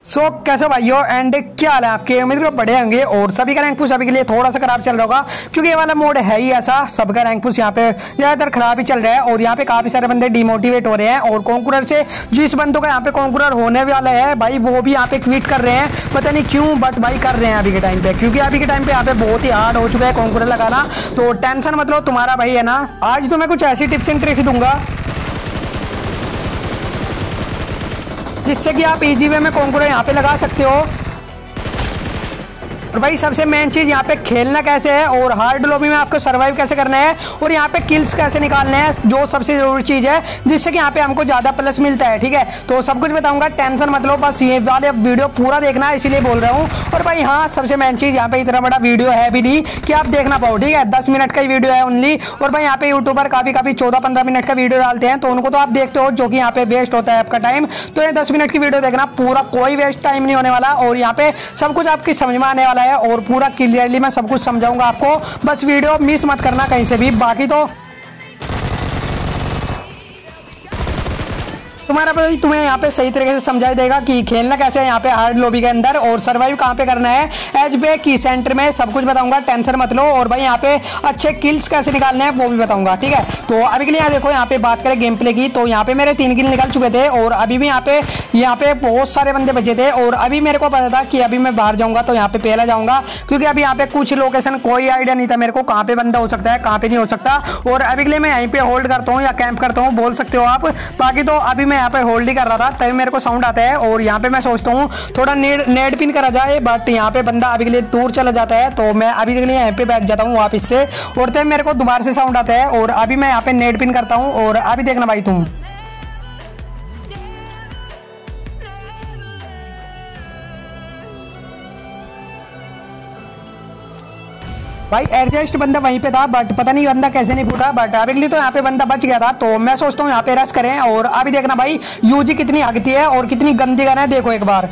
कैसे भाइयों एंड क्या हाल है आपके। उम्मीद करो बड़े होंगे और सभी का रैंक पुश अभी के लिए थोड़ा सा खराब चल रहा होगा क्योंकि ये वाला मोड है ही ऐसा। सबका रैंक पुश यहाँ पे ज्यादातर खराब ही चल रहा है और यहाँ पे काफी सारे बंदे डिमोटिवेट हो रहे हैं और कॉन्कुरर से जिस बंदों का यहाँ पे कॉन्कुरर होने वाला है भाई वो भी यहाँ पे क्विट कर रहे हैं, पता नहीं क्यों बट भाई कर रहे हैं अभी के टाइम पे, क्योंकि अभी के टाइम पे यहाँ पे बहुत ही हार्ड हो चुका है कॉन्कुरर लगाना। तो टेंशन मतलब तुम्हारा भाई है ना, आज तो मैं कुछ ऐसी टिप्स एंड ट्रिक्स दूंगा जिससे कि आप इजी वे में कॉन्कुरर यहाँ पे लगा सकते हो। और भाई सबसे मेन चीज यहाँ पे खेलना कैसे है और हार्ड लॉबी में आपको सर्वाइव कैसे करना है और यहाँ पे किल्स कैसे निकालने हैं, जो सबसे जरूरी चीज है जिससे कि यहाँ पे हमको ज्यादा प्लस मिलता है। ठीक है, तो सब कुछ बताऊंगा, टेंशन मत लो, बस ये वाले वीडियो पूरा देखना है इसीलिए बोल रहा हूँ। और भाई हाँ, सबसे मेन चीज यहाँ पे इतना बड़ा वीडियो है भी नहीं कि आप देखना पाओ। ठीक है, 10 मिनट का ही वीडियो है ओनली। और भाई यहाँ पे यूट्यूबर काफी 14-15 मिनट का वीडियो डालते हैं तो उनको तो आप देखते हो जो कि यहाँ पे वेस्ट होता है आपका टाइम। तो ये 10 मिनट की वीडियो देखना, पूरा कोई वेस्ट टाइम नहीं होने वाला और यहाँ पे सब कुछ आपकी समझ में आने वाला है और पूरा क्लियरली मैं सब कुछ समझाऊंगा आपको। बस वीडियो मिस मत करना कहीं से भी, बाकी तो तुम्हारा भाई तुम्हें यहाँ पे सही तरीके से समझाई देगा कि खेलना कैसे है यहाँ पे हार्ड लॉबी के अंदर और सर्वाइव कहाँ पे करना है। एज पे की सेंटर में सब कुछ बताऊंगा, टेंशन मत लो। और भाई यहाँ पे अच्छे किल्स कैसे निकालने हैं वो भी बताऊंगा। ठीक है, तो अभी के लिए यहाँ देखो, यहाँ पे बात करें गेम प्ले की तो यहाँ पे मेरे 3 किल निकल चुके थे और अभी भी यहाँ पे बहुत सारे बंदे बचे थे। और अभी मेरे को पता था कि अभी मैं बाहर जाऊंगा तो यहाँ पे पहला जाऊंगा क्योंकि अभी यहाँ पे कुछ लोकेशन कोई आइडिया नहीं था मेरे को कहाँ पे बंदा हो सकता है कहाँ पे नहीं हो सकता। और अभी के लिए मैं यहीं पे होल्ड करता हूँ या कैंप करता हूँ बोल सकते हो आप। बाकी तो अभी मैं यहाँ पे होल्ड ही कर रहा था तभी मेरे को साउंड आता है और यहाँ पे मैं सोचता हूँ थोड़ा नेड पिन करा जाए, बट यहाँ पे बंदा अभी के लिए दूर चला जाता है तो मैं अभी के लिए यहाँ पे बैठ जाता हूँ वापस से और तब मेरे को दोबारा से साउंड आता है और अभी मैं यहाँ पे नेड पिन करता हूँ। और अभी देखना भाई तुम भाई एडजस्ट बंदा वहीं पे था बट पता नहीं बंदा कैसे नहीं फूटा, बट अभी के लिए तो यहाँ पे बंदा बच गया था। तो मैं सोचता हूँ यहाँ पे रश करें और अभी देखना भाई यूजी कितनी हगती है और कितनी गंदी गन है, देखो एक बार।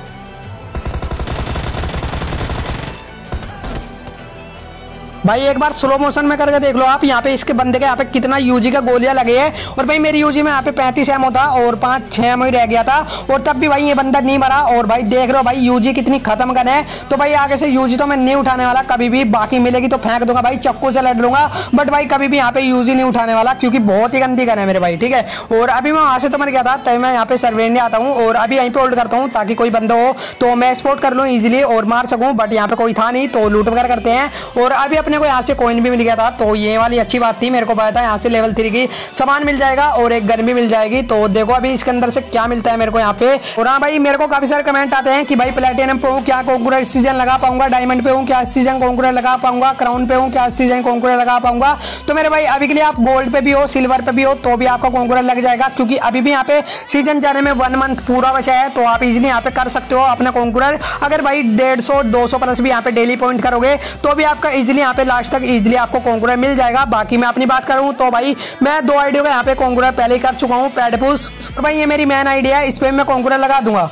भाई एक बार स्लो मोशन में करके देख लो आप, यहाँ पे इसके बंदे के यहाँ पे कितना यूजी का गोलियां लगे हैं। और भाई मेरी यूजी में यहाँ पे 35 एमओ था और 5-6 एमओ ही रह गया था और तब भी भाई ये बंदा नहीं मरा। और भाई देख रहे हो भाई यूजी कितनी खत्म गन है। तो भाई आगे से यूजी तो मैं नहीं उठाने वाला कभी भी, बाकी मिलेगी तो फेंक दूंगा भाई, चक्कू से लड़ लूंगा, बट भाई कभी भी यहाँ पे यूजी नहीं उठाने वाला क्योंकि बहुत ही गंदी गन है मेरे भाई। ठीक है, और अभी मैं वहां से तो मर गया था तभी मैं यहाँ पे सर्वेंट आता हूँ और अभी यहीं पे होल्ड करता हूँ ताकि कोई बंदा हो तो मैं स्पॉट कर लूँ इजिली और मार सकूँ, बट यहाँ पे कोई था नहीं तो लूट वगैरह करते हैं। और अभी अपने को यहाँ से कॉइन भी मिल गया था तो ये वाली अच्छी बात थी, मेरे को पता था यहाँ से लेवल 3 की सामान मिल जाएगा और एक गन भी मिल जाएगी। तो देखो अभी इसके अंदर से क्या मिलता है मेरे को यहाँ पे। और हाँ भाई मेरे को काफी सारे कमेंट आते हैं कि भाई प्लेटिनम पे हूँ क्या कॉन्कुरर सीजन लगा पाऊंगा, डायमंड पे हूँ क्या सीजन कॉन्कुरर लगा पाऊंगा, क्राउन पे हूँ क्या सीजन कॉन्कुरर लगा पाऊंगा। तो मेरे भाई अभी के लिए आप गोल्ड पे भी हो सिल्वर पे भी हो तो भी आपका कॉन्कुरर लग जाएगा क्योंकि अभी भी यहाँ पे सीजन जाने में 1 मंथ पूरा बचा है तो आप इजिली यहाँ पे कर सकते हो अपना कॉन्कुरर। अगर भाई 150-200 प्लस भी यहाँ पे डेली पॉइंट करोगे तो भी आपका इजिली यहाँ पे लास्ट तक इजिली आपको कॉन्कुरर मिल जाएगा। बाकी मैं अपनी बात करूं तो भाई मैं 2 आईडियो का यहाँ पे कॉन्कुरर पहले ही कर चुका हूं, पैड पुश। और भाई ये मेरी मेन आईडिया है, इस पे मैं कॉन्कुरर लगा दूंगा।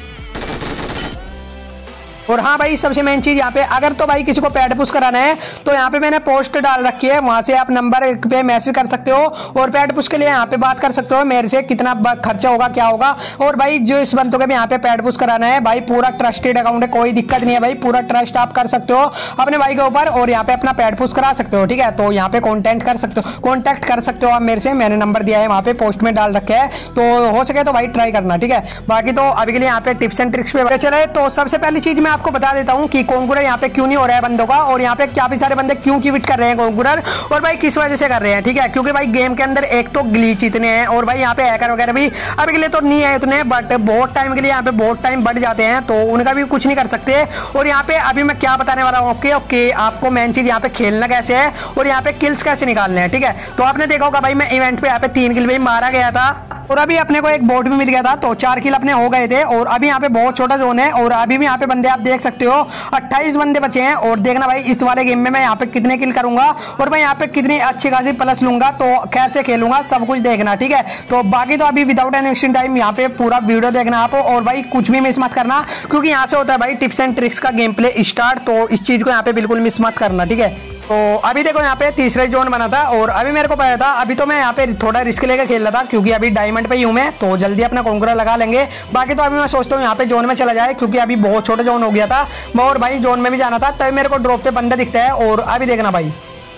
और हाँ भाई सबसे मेन चीज यहाँ पे अगर तो भाई किसी को पैड पुश कराना है तो यहाँ पे मैंने पोस्ट डाल रखी है, वहां से आप नंबर पे मैसेज कर सकते हो और पैड पुश के लिए यहाँ पे बात कर सकते हो मेरे से कितना खर्चा होगा क्या होगा। और भाई जो इस बंदों के भी यहाँ पे पैड पुश कराना है भाई पूरा ट्रस्टेड अकाउंट है, कोई दिक्कत नहीं है भाई, पूरा ट्रस्ट आप कर सकते हो अपने भाई के ऊपर और यहाँ पे अपना पैड पुश करा सकते हो। ठीक है, तो यहाँ पे कॉन्टेक्ट कर सकते हो आप मेरे से, मैंने नंबर दिया है वहाँ पे पोस्ट में डाल रखे है तो हो सके तो भाई ट्राई करना। ठीक है, बाकी तो अभी के लिए यहाँ पे टिप्स एंड ट्रिक्स पे चले तो सबसे पहली चीज मैं आपको बता देता हूं कि कॉन्कुरर यहाँ पे क्यों नहीं हो रहा है बंदों का और यहाँ पे काफी सारे बंदे क्यों क्विट कर रहे हैं कॉन्कुरर और भाई किस वजह से कर रहे हैं। ठीक है, क्योंकि भाई गेम के अंदर एक तो ग्लिच इतने हैं और भाई यहाँ पे हैकर वगैरह भी अभी के लिए तो नहीं है उतने, बट बहुत टाइम के लिए यहाँ पे बहुत टाइम बढ़ जाते हैं तो उनका भी कुछ नहीं कर सकते। और यहाँ पे अभी मैं क्या बताने वाला हूँ ओके आपको मेन चीज यहाँ पे खेलना कैसे है और यहाँ पे किल्स कैसे निकालने हैं। ठीक है, तो आपने देखा होगा भाई मैं इवेंट पे यहाँ पे 3 किल में मारा गया था और अभी अपने को एक बोट भी मिल गया था तो 4 किल अपने हो गए थे। और अभी यहाँ पे बहुत छोटा जोन है और अभी भी यहाँ पे बंदे आप देख सकते हो 28 बंदे बचे हैं। और देखना भाई इस वाले गेम में मैं यहाँ पे कितने किल करूंगा और मैं यहाँ पे कितनी अच्छी खासी प्लस लूंगा तो कैसे खेलूंगा सब कुछ देखना। ठीक है, तो बाकी तो अभी विदाउट एनी वेस्टिंग टाइम यहाँ पे पूरा वीडियो देखना आप और भाई कुछ भी मिस मत करना क्योंकि यहाँ से होता है भाई टिप्स एंड ट्रिक्स का गेम प्ले स्टार्ट, तो इस चीज को यहाँ पे बिल्कुल मिस मत करना। ठीक है। तो अभी देखो यहाँ पे तीसरा जोन बना था और अभी मेरे को पता था, अभी तो मैं यहाँ पे थोड़ा रिस्क लेकर खेल रहा था क्योंकि अभी डायमंड पे ही हूँ मैं, तो जल्दी अपना कॉन्करर लगा लेंगे। बाकी तो अभी मैं सोचता हूँ यहाँ पे जोन में चला जाए क्योंकि अभी बहुत छोटा जोन हो गया था और भाई जोन में भी जाना था। तभी मेरे को ड्रॉप पे बंदा दिखता है और अभी देखना भाई,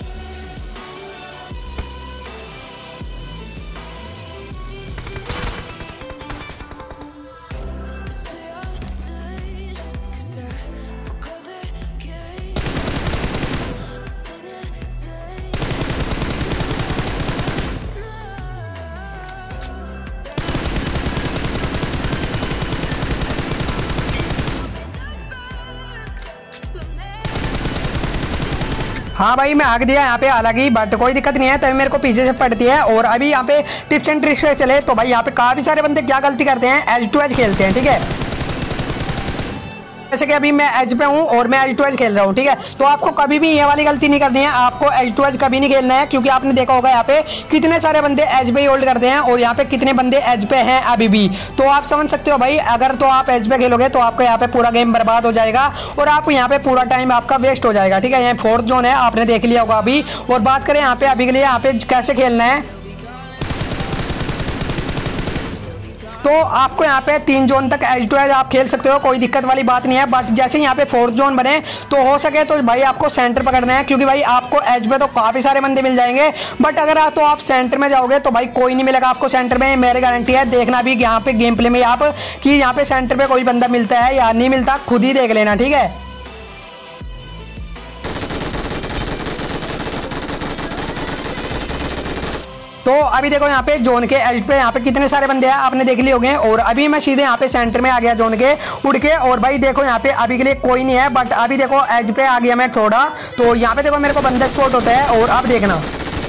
हाँ भाई मैं आग दिया यहाँ पे, हालांकि बट कोई दिक्कत नहीं है। तभी मेरे को पीछे से पड़ती है और अभी यहाँ पे टिप्स एंड ट्रिक्स चले तो भाई यहाँ पे काफी सारे बंदे क्या गलती करते हैं, एज टू एज खेलते हैं। ठीक है, जैसे कि अभी मैं एज पे हूँ और मैं एज टू एज खेल रहा हूँ। ठीक है, तो आपको कभी भी ये वाली गलती नहीं करनी है, आपको एज टू एज कभी नहीं खेलना है क्योंकि आपने देखा होगा यहाँ पे कितने सारे बंदे एज पे ही होल्ड करते हैं और यहाँ पे कितने बंदे एज पे हैं अभी भी। तो आप समझ सकते हो भाई, अगर तो आप एज पे खेलोगे तो आपका यहाँ पे पूरा गेम बर्बाद हो जाएगा और आप यहाँ पे पूरा टाइम आपका वेस्ट हो जाएगा। ठीक है, यहाँ फोर्थ जोन है, आपने देख लिया होगा अभी। और बात करें यहाँ पे अभी के लिए यहाँ पे कैसे खेलना है, तो आपको यहाँ पे 3 जोन तक एज टू एज आप खेल सकते हो, कोई दिक्कत वाली बात नहीं है। बट जैसे यहाँ पे 4th जोन बने तो हो सके तो भाई आपको सेंटर पकड़ना है क्योंकि भाई आपको एज पे तो काफी सारे बंदे मिल जाएंगे, बट अगर तो आप सेंटर में जाओगे तो भाई कोई नहीं मिलेगा आपको सेंटर में, मेरी गारंटी है। देखना भी यहाँ पे गेम प्ले में आप कि यहाँ पे सेंटर पे कोई बंदा मिलता है या नहीं मिलता, खुद ही देख लेना। ठीक है, तो अभी देखो यहाँ पे जोन के एज पे यहाँ पे कितने सारे बंदे हैं आपने देख लिए होंगे और अभी मैं सीधे यहाँ पे सेंटर में आ गया जोन के उड़ के। और भाई देखो यहाँ पे अभी के लिए कोई नहीं है, बट अभी देखो एज पे आ गया मैं थोड़ा, तो यहाँ पे देखो मेरे को बंदा स्पॉट होता है और अब देखना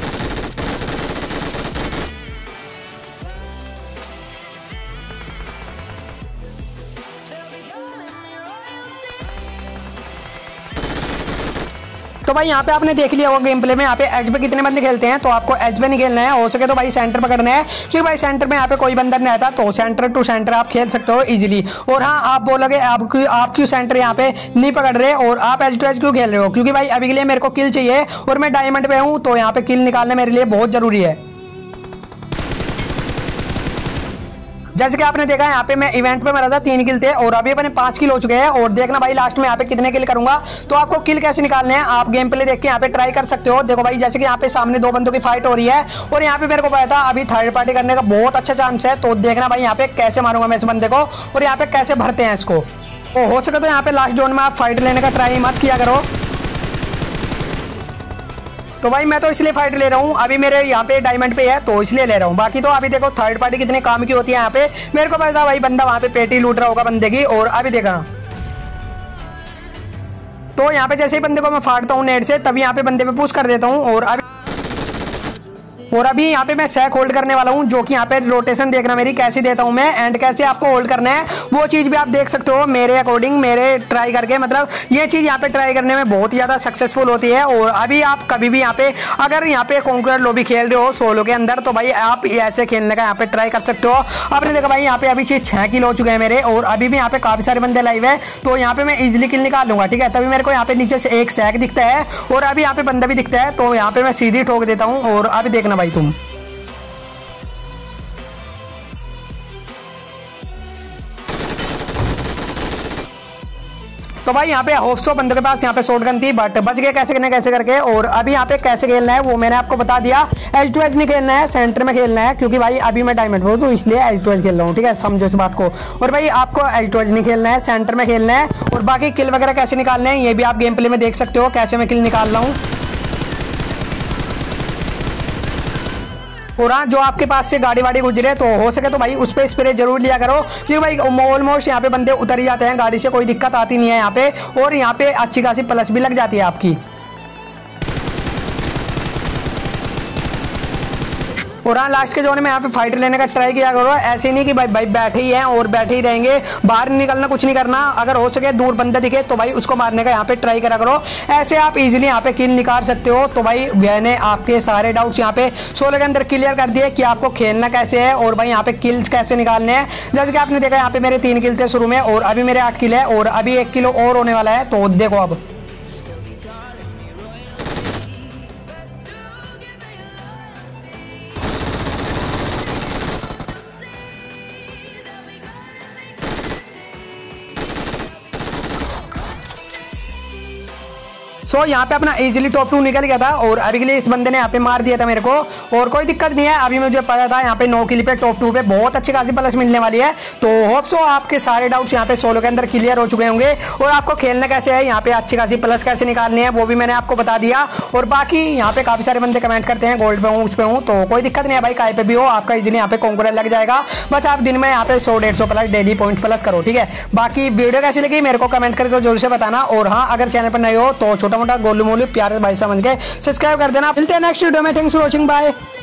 तो भाई यहाँ पे आपने देख लिया होगा गेम प्ले में यहाँ पे एज पे कितने बंदे खेलते हैं। तो आपको एज पे नहीं खेलना है, हो सके तो भाई सेंटर पकड़ना है क्योंकि भाई सेंटर में यहाँ पे कोई बंदा नहीं रहता, तो सेंटर टू सेंटर आप खेल सकते हो इजीली। और हाँ, आप बोलोगे आप क्यों सेंटर यहाँ पे नहीं पकड़ रहे और आप एज टू एज क्यों खेल रहे हो, क्योंकि भाई अभी के लिए मेरे को किल चाहिए और मैं डायमंड पे हूँ, तो यहाँ पे किल निकालना मेरे लिए बहुत जरूरी है। जैसे कि आपने देखा यहाँ पे मैं इवेंट पे मेरा था 3 किल थे और अभी अपने 5 किल हो चुके हैं। और देखना भाई लास्ट में यहाँ पे कितने किल करूंगा, तो आपको किल कैसे निकालने हैं आप गेम प्ले देख के यहाँ पे ट्राई कर सकते हो। देखो भाई जैसे कि यहाँ पे सामने 2 बंदों की फाइट हो रही है और यहाँ पे मेरे को पता था अभी थर्ड पार्टी करने का बहुत अच्छा चांस है, तो देखना भाई यहाँ पे कैसे मारूंगा मैं इस बंदे को और यहाँ पे कैसे भरते हैं इसको। तो हो सके तो यहाँ पे लास्ट जोन में आप फाइट लेने का ट्राई मत किया करो। तो भाई मैं तो इसलिए फाइट ले रहा हूँ, अभी मेरे यहाँ पे डायमंड पे है तो इसलिए ले रहा हूँ। बाकी तो अभी देखो थर्ड पार्टी कितने काम की होती है यहाँ पे, मेरे को पता था भाई बंदा वहाँ पे पेटी लूट रहा होगा बंदे की। और अभी देखा तो यहाँ पे जैसे ही बंदे को मैं फाड़ता हूँ नेट से, तभी यहाँ पे बंदे पे पुश कर देता हूँ। और अभी यहाँ पे मैं सैक होल्ड करने वाला हूँ, जो कि यहाँ पे रोटेशन देखना मेरी कैसे देता हूँ मैं एंड कैसे आपको होल्ड करना है वो चीज़ भी आप देख सकते हो मेरे अकॉर्डिंग, मेरे ट्राई करके। मतलब ये चीज़ यहाँ पे ट्राई करने में बहुत ही ज़्यादा सक्सेसफुल होती है। और अभी आप कभी भी यहाँ पे अगर यहाँ पे कॉन्करर लॉबी खेल रहे हो सोलो के अंदर, तो भाई आप ऐसे खेलने का यहाँ पे ट्राई कर सकते हो। आपने देखा भाई यहाँ पे अभी 6 किल हो चुके हैं मेरे और अभी भी यहाँ पे काफ़ी सारे बंदे लाइव है, तो यहाँ पे मैं इजिली किल निकाल लूंगा। ठीक है, तभी मेरे को यहाँ पे नीचे से एक सैक दिखता है और अभी यहाँ पे बंदा भी दिखता है, तो यहाँ पे मैं सीधी ठोक देता हूँ। और अभी देखना भाई तुम, तो भाई यहाँ पे होप्सो बंदों के पास यहाँ पे शॉटगन थी बट बच गए कैसे करके। और अभी यहाँ पे कैसे खेलना है वो मैंने आपको बता दिया, एज टू एज नहीं खेलना है, सेंटर में खेलना है क्योंकि भाई अभी मैं डायमंड पे हूँ तो इसलिए एज टू एज खेल रहा हूँ। ठीक है, समझो इस बात को। और भाई आपको एज टू एज नहीं खेलना है, सेंटर में खेलना है। और बाकी किल वगैरह कैसे निकालने हैं ये भी आप गेम प्ले में देख सकते हो कैसे मैं किल निकाल रहा हूँ। और हाँ, जो आपके पास से गाड़ी वाड़ी गुजरे तो हो सके तो भाई उस पर स्प्रे जरूर लिया करो क्योंकि भाई ऑलमोस्ट यहाँ पे बंदे उतर ही जाते हैं गाड़ी से, कोई दिक्कत आती नहीं है यहाँ पे। और यहाँ पे अच्छी खासी प्लस भी लग जाती है आपकी। और हाँ, लास्ट के जोन में यहाँ पे फाइट लेने का ट्राई किया करो, ऐसे नहीं कि भाई बैठे ही हैं और बैठे ही रहेंगे, बाहर निकलना कुछ नहीं करना। अगर हो सके दूर बंदा दिखे तो भाई उसको मारने का यहाँ पे ट्राई करा करो, ऐसे आप इजीली यहाँ पे किल निकाल सकते हो। तो भाई मैंने आपके सारे डाउट्स यहाँ पे 16 के अंदर क्लियर कर दिए कि आपको खेलना कैसे है और भाई यहाँ पे किल्स कैसे निकालने हैं। जैसे कि आपने देखा यहाँ पे मेरे 3 किल थे शुरू में और अभी मेरे 8 किल है और अभी 1 किलो और होने वाला है, तो देखो अब सो यहाँ पे अपना इजीली टॉप 2 निकल गया था और अभी के लिए इस बंदे ने यहाँ पे मार दिया था मेरे को और कोई दिक्कत नहीं है। अभी मुझे पता था यहाँ पे 9 किल पे टॉप 2 पे बहुत अच्छी खासी प्लस मिलने वाली है। तो होप सो आपके सारे डाउट्स यहाँ पे सोलो के अंदर क्लियर हो चुके होंगे और आपको खेलना कैसे है, यहाँ पे अच्छी खासी प्लस कैसे निकालनी है वो भी मैंने आपको बता दिया। और बाकी यहाँ पे काफी सारे बंदे कमेंट करते हैं गोल्ड पे हूँ उस पे हूँ, तो कोई दिक्कत नहीं है भाई, काय पे भी हो आपका इजीली यहाँ पे कॉन्करेंट लग जाएगा। बस आप दिन में यहाँ पे 100-150 प्लस डेली पॉइंट प्लस करो, ठीक है। बाकी वीडियो कैसी लगी मेरे को कमेंट करके जरूर से बताना। और हाँ, अगर चैनल पर नए हो तो छोटा मोटा गोलू मोलू प्यारे भाई समझ के सब्सक्राइब कर देना। मिलते हैं नेक्स्ट वीडियो में। Thanks for watching, bye.